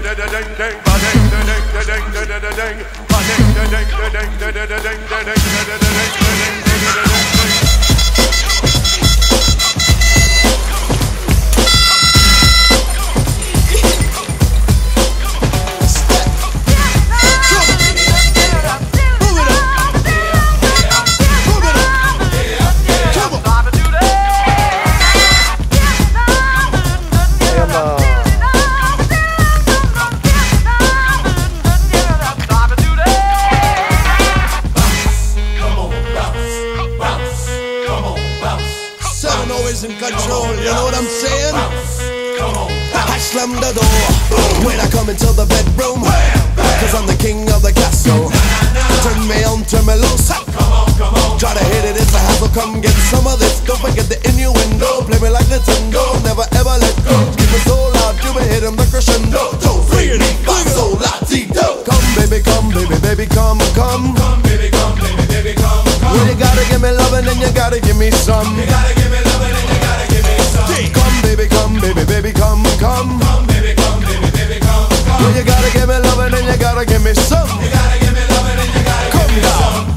In control, you know what I'm saying? I slam the door when I come into the bedroom, cause I'm the king of the castle. Turn me on, turn me loose. Try to hit it, it's a hassle, come get some of this. Don't forget the innuendo, play me like Nintendo. Never ever let go, keep it so loud, you be hitting the crescendo. 2, 3, 4, so latido. Come baby, come baby, baby, come, come. Come baby, come baby, baby, come, come. Well, you gotta give me lovin' and you gotta give me some. You gotta give me lovin' and you gotta give me some. Come baby, baby, come, come. Come baby, baby, come, come. Well, you gotta give me lovin' and you gotta give me some. You gotta give me lovin' and you gotta give me some.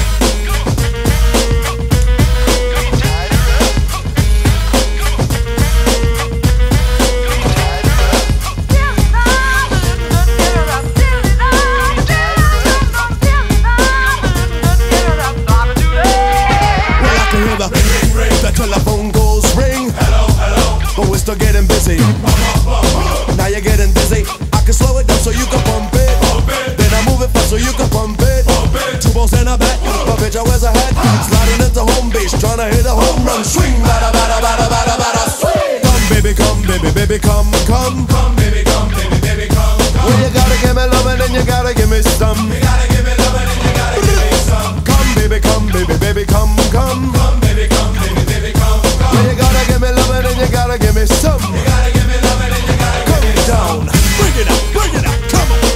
The telephone goes ring. Hello, hello. But we're still getting busy. Now you're getting dizzy. I can slow it down so you can pump it. Then I move it fast so you can pump it. 2 balls in a bat, but bitch I wears a hat. Sliding into home base, trying to hit a home run. Swing, bada, bada, bada, bada, bada, swing. Come baby, baby, come, come. Come baby, baby, come, come. Well, you gotta give me lovin' and you gotta give me some. You gotta give me lovin' and you gotta give me some. Come baby, baby, come, come. Come baby, baby, come, come. Well, you gotta give me lovin' and you gotta give me some. You gotta give me lovin' and you gotta give me some. Bring it up, come on.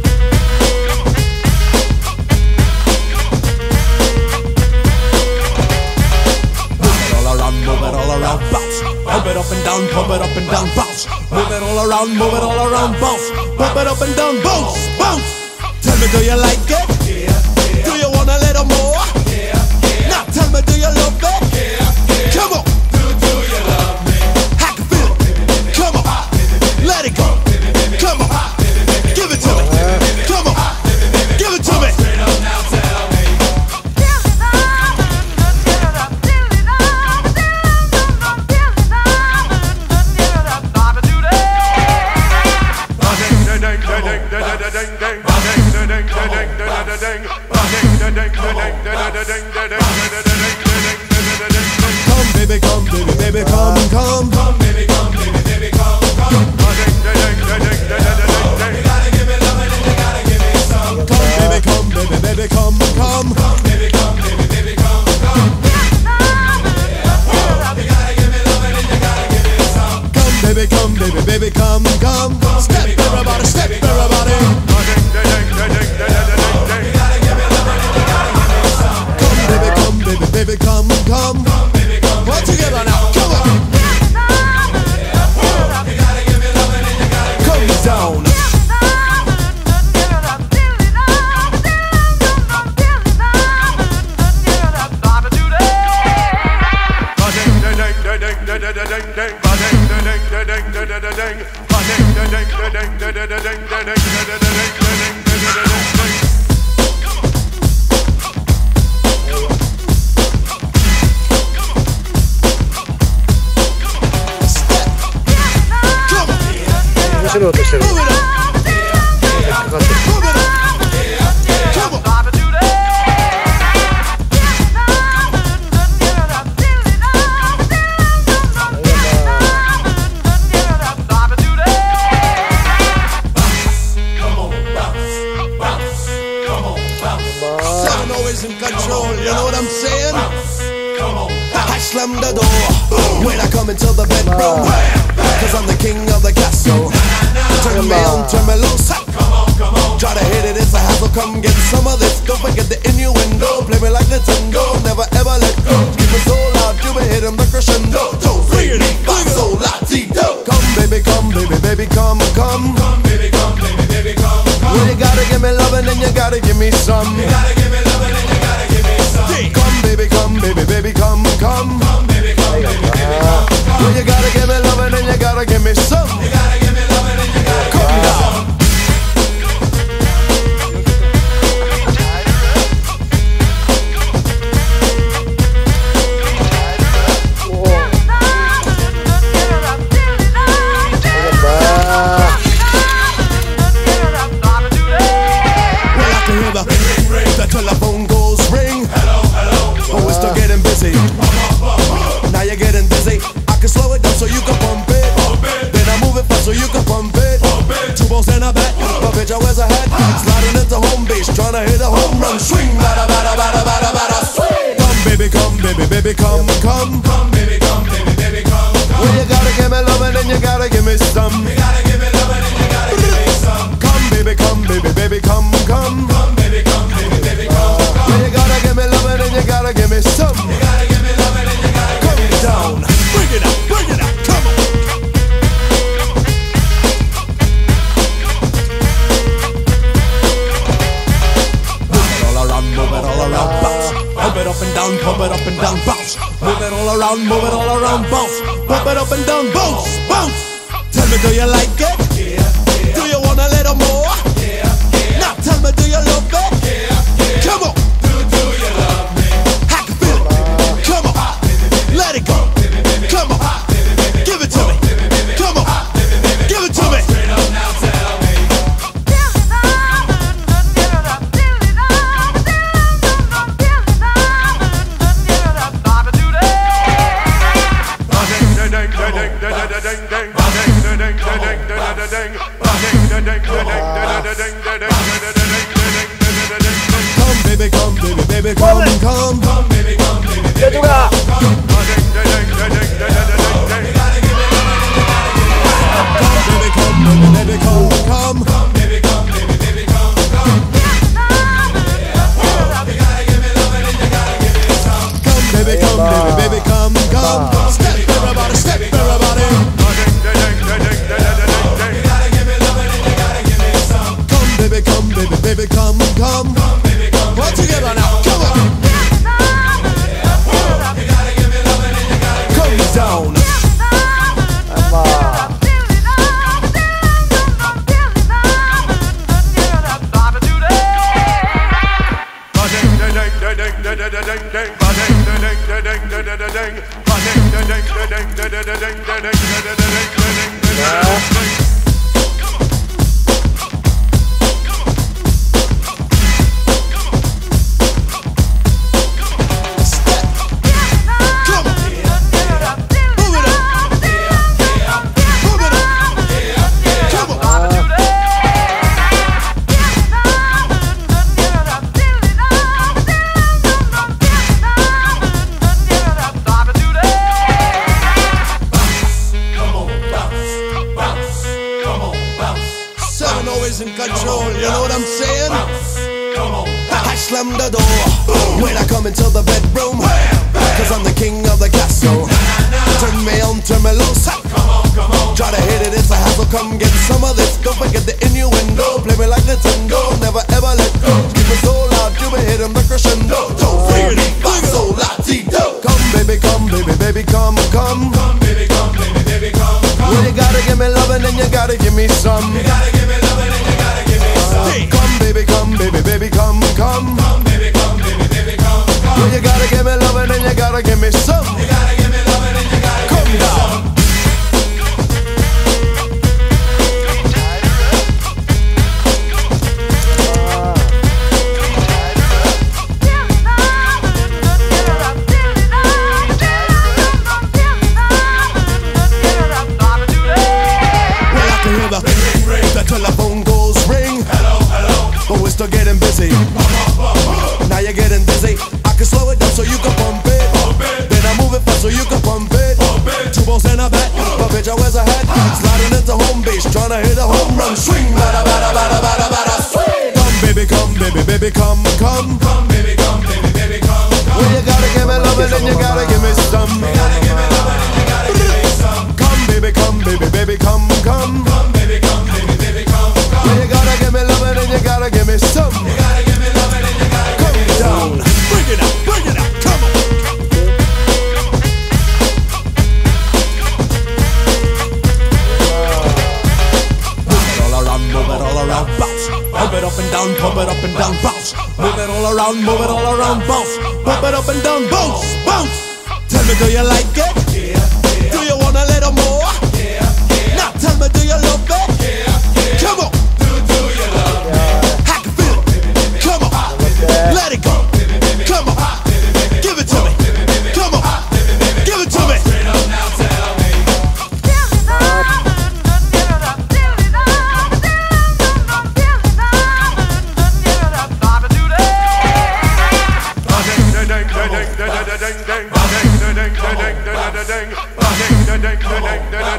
Move it all around, bounce. Pump it up and down, pump it up and down, bounce. Move it all around, bounce. Pump it up and down, bounce, bounce. Tell me, do you like it? Yeah. Do you want a little more? Yeah. Now tell me, do you love it? Yeah. Come on. Do you love me? I can feel it. Come on. Let it go. Come on. Give it to me. Come on. Give it to me. Straight up now, tell me. Come baby, come, come. Come baby, baby, come, come. You gotta give me lovin' and you gotta give me some. Come baby, come, come. Come baby, baby, come, come. You gotta give me lovin' and you gotta give me some. Come baby, come, come. Step everybody, step everybody. Baby, come, come. All together now, come on. You gotta give me lovin' and you gotta give me down. In control, you know what I'm saying? I slam the door when I come into the bedroom, cause I'm the king of the castle. Turn me on, turn me loose. Try to hit it, it's a hassle, come get some of this. Don't forget the innuendo, play me like Nintendo. Never ever let go, keep it so loud, you be hitting the crescendo. 2, 3, 4, so latido. Come baby, baby, come, come. Come baby, come gotta give me loving and you gotta give me some. You gotta give me loving and you gotta give me some. Come baby, baby, come, come. Come baby, baby, come. Well, you gotta give me loving and you gotta give me some. You gotta give me loving and you gotta give me some. The telephone goes ring. Hello, hello. Oh, it's still getting busy. Now you're getting dizzy. I can slow it down so you can pump it. Then I move it fast so you can pump it. Two balls in a bat, but bitch I wears a hat. Sliding into home base, trying to hit a home run. Swing, bada, bada, bada, bada, bada, swing. Come baby, baby, come, come. Come baby, baby, come, come. Well, you gotta give me loving and you gotta give me some. You gotta give me loving and you gotta give me some. Come baby, baby, come, come. Come baby, baby, come, come. Well, you gotta give me loving and you gotta give me some. You gotta give me loving and you gotta give me down. Bring it up, come on. Move it all around, bounce. Pump it up and down, pump it up and down, bounce. Move it all around, bounce. Pump it up and down, bounce, bounce. Tell me, do you like it? Yeah. Do you want a little more? Yeah. Now tell me, do you love it? Yeah. Come on. Do you love me? I can feel it. Come on. Let it go. Come on. Give it to me. Come on. Give it to me. Straight up now, tell me. Come baby, come, come. Come baby, baby, come, come. Come baby, come, come. Come baby, baby, come, come. You gotta give me loving and you gotta give me some. Come baby, come, come. Step everybody, step everybody. You gotta give me loving and you gotta give me some. Come baby, come, come. Come baby, come. All together now, come on. You gotta give me loving and you gotta give me some. Come down. In control, you know what I'm saying? I slam the door when I come into the bedroom, cause I'm the king of the castle. Turn me on, turn me loose. Try to hit it, it's a hassle. Come get some of this. Don't forget the innuendo. Play me like Nintendo, never ever let go. Keep it so loud, you be hitting the crescendo. Don't bring it back so latito. Come baby, come, come. Come baby, baby, come. Well, you gotta give me loving and you gotta give me some. You gotta give me loving and you gotta give me some. Come baby, come, come. Come baby, baby, come, come. Well, you gotta give me loving and you gotta give me some. You gotta give me loving and you gotta give me some. The telephone goes ring. Hello, hello. Oh, it's still getting busy. Now you're getting dizzy. I can slow it down so you can pump it. Then I move it fast so you can pump it. Two balls in a bat, but bitch I wears a hat. Sliding into home base, trying to hit a home run. Swing, bada, bada, bada, bada, bada, swing. Come baby, come, come. Come baby, baby, come, come. Well, you gotta give me loving and you gotta give me some. You gotta give me loving and you gotta give me some. Come baby, baby, come, come. Come baby, baby, come, come. Well, you gotta give me loving and you gotta give me all around, move it all around, bounce, pump it up and down, bounce, bounce. Tell me, do you like it? Yeah. Do you want a little more? Yeah. Now tell me, do you love it? Yeah. Come on. Do you love it? I can feel it. Come on. Let it go. Come on. Give it to me. Come on. Give it to me. Straight up now, tell me.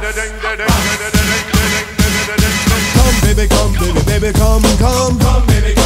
Come baby, come baby, baby, come, come, come baby.